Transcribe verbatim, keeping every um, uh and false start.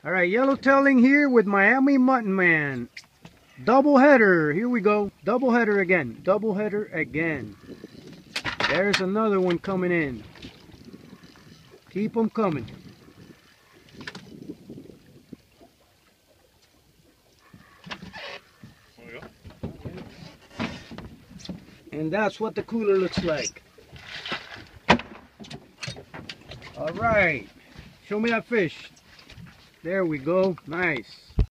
All right, yellowtailing here with Miami Mutton Man. Double header. Here we go. Double header again. Double header again. There's another one coming in. Keep them coming. And that's what the cooler looks like. All right. Show me that fish. There we go. Nice.